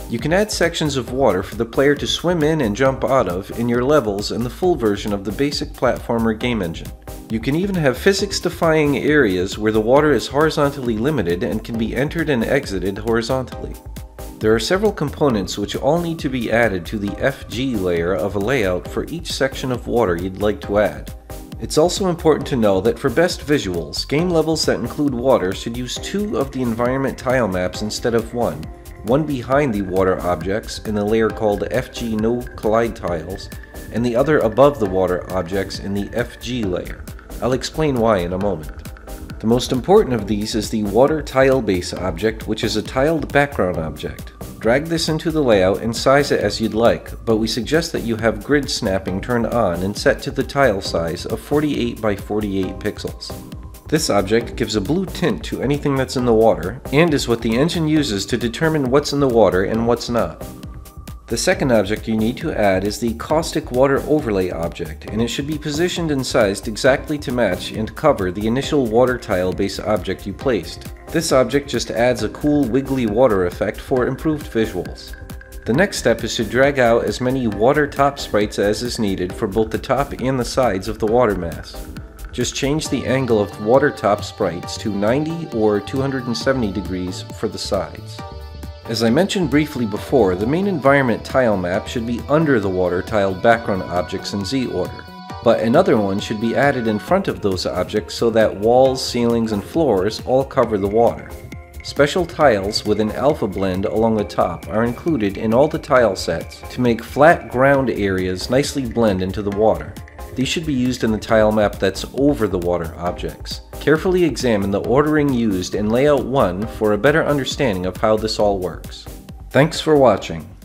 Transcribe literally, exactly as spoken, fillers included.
You can add sections of water for the player to swim in and jump out of in your levels in the full version of the basic platformer game engine. You can even have physics-defying areas where the water is horizontally limited and can be entered and exited horizontally. There are several components which all need to be added to the F G layer of a layout for each section of water you'd like to add. It's also important to know that for best visuals, game levels that include water should use two of the environment tile maps instead of one. One behind the water objects in the layer called F G No Collide Tiles, and the other above the water objects in the F G layer. I'll explain why in a moment. The most important of these is the Water Tile Base object, which is a tiled background object. Drag this into the layout and size it as you'd like, but we suggest that you have grid snapping turned on and set to the tile size of forty-eight by forty-eight pixels. This object gives a blue tint to anything that's in the water, and is what the engine uses to determine what's in the water and what's not. The second object you need to add is the Caustic Water Overlay object, and it should be positioned and sized exactly to match and cover the initial water tile base object you placed. This object just adds a cool wiggly water effect for improved visuals. The next step is to drag out as many water top sprites as is needed for both the top and the sides of the water mass. Just change the angle of water top sprites to ninety or two hundred seventy degrees for the sides. As I mentioned briefly before, the main environment tile map should be under the water tiled background objects in Z order, but another one should be added in front of those objects so that walls, ceilings, and floors all cover the water. Special tiles with an alpha blend along the top are included in all the tile sets to make flat ground areas nicely blend into the water. These should be used in the tile map that's over the water objects. Carefully examine the ordering used in Layout one for a better understanding of how this all works. Thanks for watching.